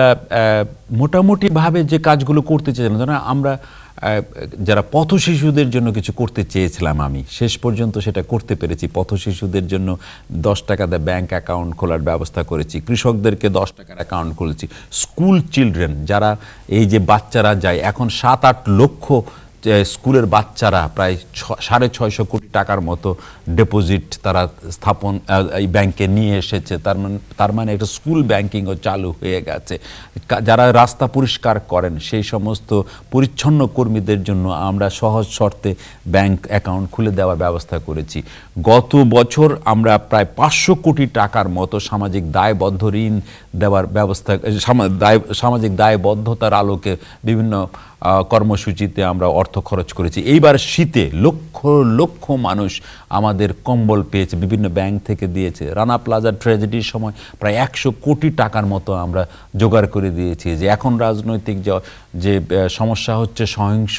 মোটামুটিভাবে যে কাজগুলো করতে চেয়েছিলাম, ধরুন আমরা যারা পথ শিশুদের জন্য কিছু করতে চেয়েছিলাম, আমি শেষ পর্যন্ত সেটা করতে পেরেছি। পথ শিশুদের জন্য দশ টাকা দিয়ে ব্যাংক অ্যাকাউন্ট খোলার ব্যবস্থা করেছি, কৃষকদেরকে দশ টাকার অ্যাকাউন্ট খুলেছি। স্কুল চিলড্রেন যারা এই যে বাচ্চারা যায়, এখন সাত আট লক্ষ স্কুলের বাচ্চারা প্রায় সাড়ে ছয়শো কোটি টাকার মতো ডিপোজিট তারা স্থাপন এই ব্যাংকে নিয়ে এসেছে। তার মানে তার মানে একটা স্কুল ব্যাংকিংও চালু হয়ে গেছে। যারা রাস্তা পরিষ্কার করেন সেই সমস্ত পরিচ্ছন্ন কর্মীদের জন্য আমরা সহজ শর্তে ব্যাংক অ্যাকাউন্ট খুলে দেওয়ার ব্যবস্থা করেছি। গত বছর আমরা প্রায় পাঁচশো কোটি টাকার মতো সামাজিক দায়বদ্ধ ঋণ দেওয়ার ব্যবস্থা, সামাজিক দায়বদ্ধতার আলোকে বিভিন্ন কর্মসূচিতে আমরা অর্থ খরচ করেছি। এইবার শীতে লক্ষ লক্ষ মানুষ আমাদের কম্বল পেয়েছে, বিভিন্ন ব্যাংক থেকে দিয়েছে। রানা প্লাজা ট্র্যাজেডির সময় প্রায় একশো কোটি টাকার মতো আমরা জোগাড় করে দিয়েছি। যে এখন রাজনৈতিক যে সমস্যা হচ্ছে, সহিংস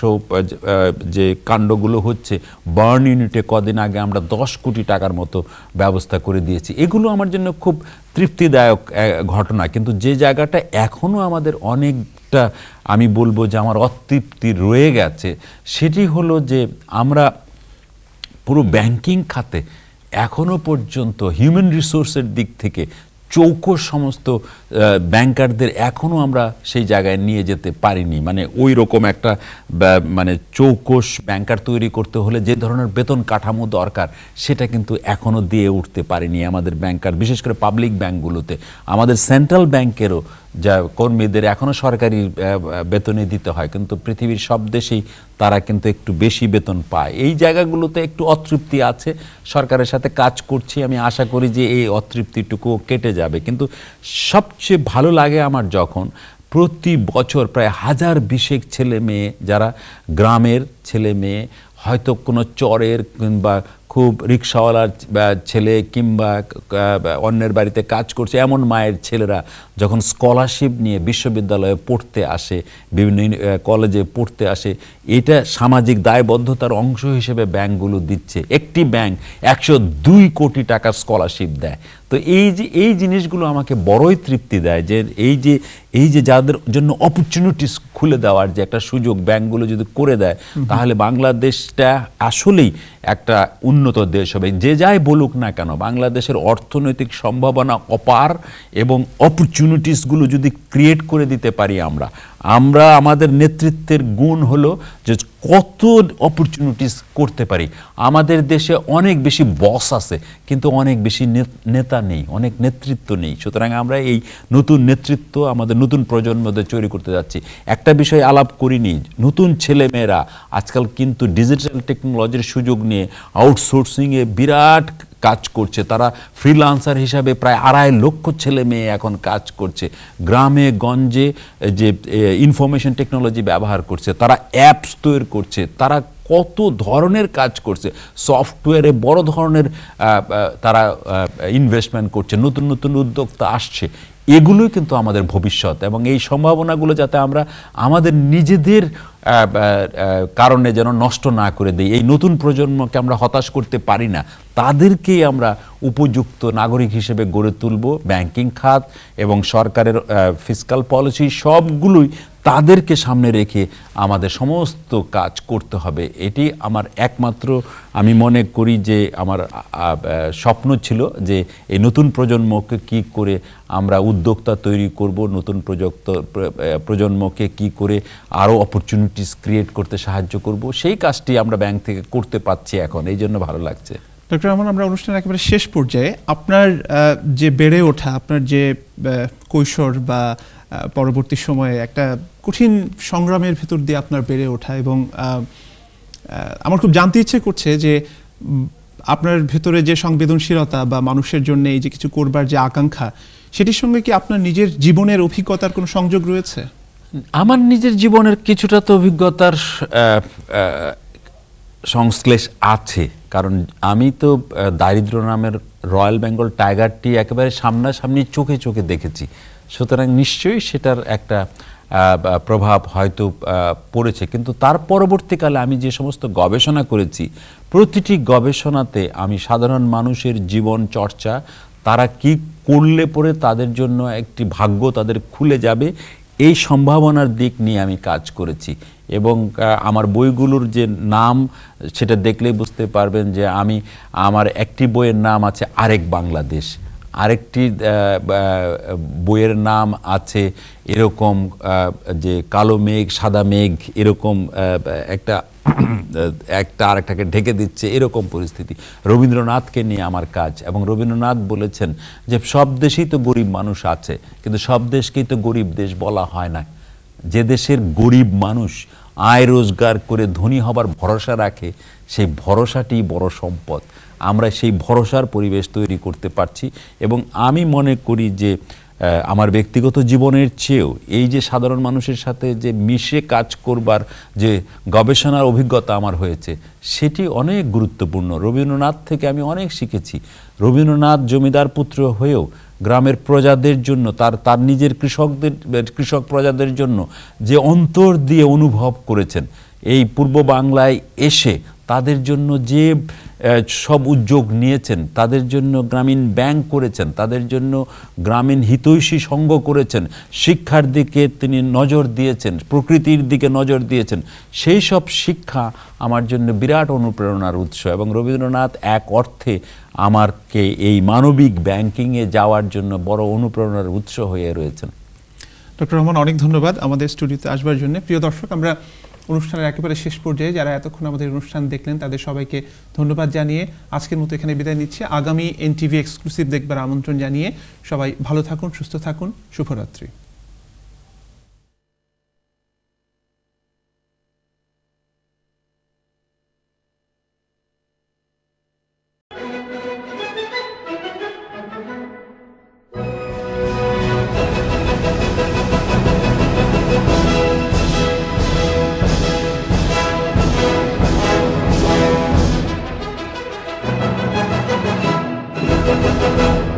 যে কাণ্ডগুলো হচ্ছে, বার্ন ইউনিটে কদিন আগে আমরা দশ কোটি টাকার মতো ব্যবস্থা করে দিয়েছি। এগুলো আমার জন্য খুব তৃপ্তিদায়ক ঘটনা। কিন্তু যে জায়গাটা এখনও আমাদের অনেকটা আমি বলবো যে আমার অতৃপ্তি রয়ে গেছে, সেটি হলো যে আমরা পুরো ব্যাংকিং খাতে এখনো পর্যন্ত হিউম্যান রিসোর্সের দিক থেকে চৌকস সমস্ত ব্যাংকারদের এখনও আমরা সেই জায়গায় নিয়ে যেতে পারিনি। মানে ওই রকম একটা মানে চৌকস ব্যাংকার তৈরি করতে হলে যে ধরনের বেতন কাঠামো দরকার সেটা কিন্তু এখনও দিয়ে উঠতে পারিনি আমাদের ব্যাংকার, বিশেষ করে পাবলিক ব্যাংকগুলোতে। আমাদের সেন্ট্রাল ব্যাংকেরও যা কর্মীদের এখনও সরকারি বেতনে দিতে হয়, কিন্তু পৃথিবীর সব দেশেই তারা কিন্তু একটু বেশি বেতন পায়। এই জায়গাগুলোতে একটু অতৃপ্তি আছে, সরকারের সাথে কাজ করছি। আমি আশা করি যে এই অতৃপ্তিটুকু কেটে যাবে। কিন্তু সবচেয়ে ভালো লাগে আমার যখন প্রতি বছর প্রায় হাজার বিশেক ছেলে মেয়ে, যারা গ্রামের ছেলে মেয়ে, হয়তো কোনো চরের কিংবা খুব রিক্সাওয়ালার ছেলে কিংবা অন্যের বাড়িতে কাজ করছে এমন মায়ের ছেলেরা যখন স্কলারশিপ নিয়ে বিশ্ববিদ্যালয়ে পড়তে আসে, বিভিন্ন কলেজে পড়তে আসে, এটা সামাজিক দায়বদ্ধতার অংশ হিসেবে ব্যাংকগুলো দিচ্ছে। একটি ব্যাংক একশো দুই কোটি টাকার স্কলারশিপ দেয়। তো এই যে এই জিনিসগুলো আমাকে বড়ই তৃপ্তি দেয় যে এই যে এই যে যাদের জন্য অপরচুনিটিস খুলে দেওয়ার যে একটা সুযোগ ব্যাংকগুলো যদি করে দেয়, তাহলে বাংলাদেশটা আসলেই একটা উন্নত দেশ হবে। যে যাই বলুক না কেন, বাংলাদেশের অর্থনৈতিক সম্ভাবনা অপার, এবং অপরচুনিটিসগুলো যদি ক্রিয়েট করে দিতে পারি আমরা আমরা আমাদের নেতৃত্বের গুণ হলো যে কত অপরচুনিটিস করতে পারি। আমাদের দেশে অনেক বেশি বস আছে, কিন্তু অনেক বেশি নেতা নেই, অনেক নেতৃত্ব নেই। সুতরাং আমরা এই নতুন নেতৃত্ব আমাদের নতুন প্রজন্মদের তৈরি করতে যাচ্ছি। একটা বিষয় আলাপ করিনি, নতুন ছেলেমেয়েরা আজকাল কিন্তু ডিজিটাল টেকনোলজির সুযোগ নিয়ে আউটসোর্সিংয়ে বিরাট কাজ করছে। তারা ফ্রিল্যান্সার হিসাবে প্রায় আড়াই লক্ষ ছেলে মেয়ে এখন কাজ করছে। গ্রামে গঞ্জে যে ইনফরমেশন টেকনোলজি ব্যবহার করছে, তারা অ্যাপস তৈরি করছে, তারা কত ধরনের কাজ করছে, সফটওয়্যারে বড় ধরনের তারা ইনভেস্টমেন্ট করছে, নতুন নতুন উদ্যোক্তা আসছে। এগুলোই কিন্তু আমাদের ভবিষ্যৎ, এবং এই সম্ভাবনাগুলো যাতে আমরা আমাদের নিজেদের কারণে যেন নষ্ট না করে দিই, এই নতুন প্রজন্মকে আমরা হতাশ করতে পারি না, তাদেরকেই আমরা উপযুক্ত নাগরিক হিসেবে গড়ে তুলব। ব্যাংকিং খাত এবং সরকারের ফিসকাল পলিসি সবগুলোই তাদেরকে সামনে রেখে আমাদের সমস্ত কাজ করতে হবে। এটি আমার একমাত্র, আমি মনে করি যে আমার স্বপ্ন ছিল যে এই নতুন প্রজন্মকে কি করে আমরা উদ্যোক্তা তৈরি করব, নতুন প্রযুক্ত প্রজন্মকে কি করে আরও অপরচুনিটিস ক্রিয়েট করতে সাহায্য করব, সেই কাজটি আমরা ব্যাংক থেকে করতে পারছি এখন, এই জন্য ভালো লাগছে।
ডক্টর রহমান, আমরা অনুষ্ঠানের একেবারে শেষ পর্যায়ে আপনার যে বেড়ে ওঠা, আপনার যে কৈশোর বা পরবর্তী সময়ে একটা কঠিন সংগ্রামের ভেতর দিয়ে আপনার বেড়ে ওঠা, এবং আমার খুব জানতে ইচ্ছে করছে যে আপনার ভেতরে যে সংবেদনশীলতা বা মানুষের জন্য এই যে কিছু করবার যে আকাঙ্ক্ষা, সেটির সঙ্গে কি আপনার নিজের জীবনের অভিজ্ঞতার কোনো সংযোগ রয়েছে?
আমার নিজের জীবনের কিছুটা তো অভিজ্ঞতার সংশ্লেষ আছে, কারণ আমি তো দারিদ্র নামের রয়্যাল বেঙ্গল টাইগারটি একেবারে সামনাসামনি চোখে চোখে দেখেছি, সুতরাং নিশ্চয়ই সেটার একটা প্রভাব হয়তো পড়েছে। কিন্তু তার পরবর্তীকালে আমি যে সমস্ত গবেষণা করেছি, প্রতিটি গবেষণাতে আমি সাধারণ মানুষের জীবন চর্চা, তারা কি করলে পরে তাদের জন্য একটি ভাগ্য তাদের খুলে যাবে, এই সম্ভাবনার দিক নিয়ে আমি কাজ করেছি। এবং আমার বইগুলোর যে নাম, সেটা দেখলেই বুঝতে পারবেন যে আমি, আমার একটি বইয়ের নাম আছে আরেক বাংলাদেশ, আরেকটি বইয়ের নাম আছে এরকম যে কালো মেঘ সাদা মেঘ, এরকম একটা একটা আরেকটাকে ঢেকে দিচ্ছে, এরকম পরিস্থিতি। রবীন্দ্রনাথকে নিয়ে আমার কাজ, এবং রবীন্দ্রনাথ বলেছেন যে সব দেশেই তো গরিব মানুষ আছে, কিন্তু সব দেশকেই তো গরিব দেশ বলা হয় না। যে দেশের গরিব মানুষ আয় রোজগার করে ধনী হবার ভরসা রাখে, সেই ভরসাটি বড় সম্পদ। আমরা সেই ভরসার পরিবেশ তৈরি করতে পারছি, এবং আমি মনে করি যে আমার ব্যক্তিগত জীবনের চেয়েও এই যে সাধারণ মানুষের সাথে যে মিশে কাজ করবার যে গবেষণার অভিজ্ঞতা আমার হয়েছে, সেটি অনেক গুরুত্বপূর্ণ। রবীন্দ্রনাথ থেকে আমি অনেক শিখেছি। রবীন্দ্রনাথ জমিদার পুত্র হয়েও গ্রামের প্রজাদের জন্য, তার তার নিজের কৃষকদের কৃষক প্রজাদের জন্য যে অন্তর দিয়ে অনুভব করেছেন, এই পূর্ব বাংলায় এসে তাদের জন্য যে সব উদ্যোগ নিয়েছেন, তাদের জন্য গ্রামীণ ব্যাংক করেছেন, তাদের জন্য গ্রামীণ হিতৈষী সংঘ করেছেন, শিক্ষার দিকে তিনি নজর দিয়েছেন, প্রকৃতির দিকে নজর দিয়েছেন, সেই সব শিক্ষা আমার জন্য বিরাট অনুপ্রেরণার উৎস। এবং রবীন্দ্রনাথ এক অর্থে আমাকে এই মানবিক ব্যাংকিংয়ে যাওয়ার জন্য বড় অনুপ্রেরণার উৎস হয়ে রয়েছেন।
ডক্টর রহমান, অনেক ধন্যবাদ আমাদের স্টুডিওতে আসবার জন্য। প্রিয় দর্শক, আমরা অনুষ্ঠানের একেবারে শেষ পর্যায়ে যারা এতক্ষণ আমাদের অনুষ্ঠান দেখলেন তাদের সবাইকে ধন্যবাদ জানিয়ে আজকের মতো এখানে বিদায় নিচ্ছি। আগামী এনটিভি এক্সক্লুসিভ দেখবার আমন্ত্রণ জানিয়ে সবাই ভালো থাকুন, সুস্থ থাকুন, শুভরাত্রি।
Thank you.